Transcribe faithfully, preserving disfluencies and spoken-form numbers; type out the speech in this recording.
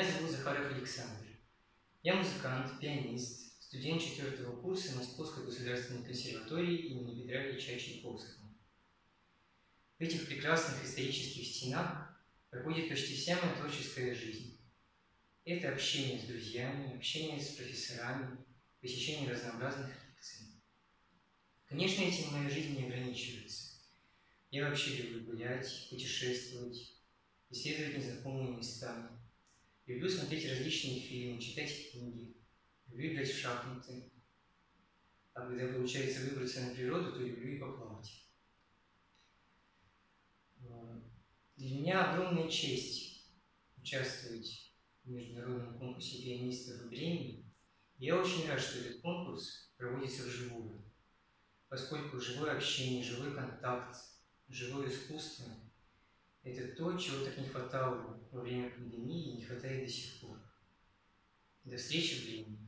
Меня зовут Захаров Александр. Я музыкант, пианист, студент четвертого курса Московской государственной консерватории имени Петра Ильича Чайковского. В этих прекрасных исторических стенах проходит почти вся моя творческая жизнь. Это общение с друзьями, общение с профессорами, посещение разнообразных лекций. Конечно, этим моя жизнь не ограничивается. Я вообще люблю гулять, путешествовать, исследовать незнакомые места. Люблю смотреть различные фильмы, читать книги, люблю играть в шахматы. А когда получается выбраться на природу, то люблю и поплавать. Для меня огромная честь участвовать в международном конкурсе пианистов в Бремене. Я очень рад, что этот конкурс проводится вживую, поскольку живое общение, живой контакт, живое искусство – это то, чего так не хватало во время пандемии и не хватает до сих пор. До встречи в Бремене.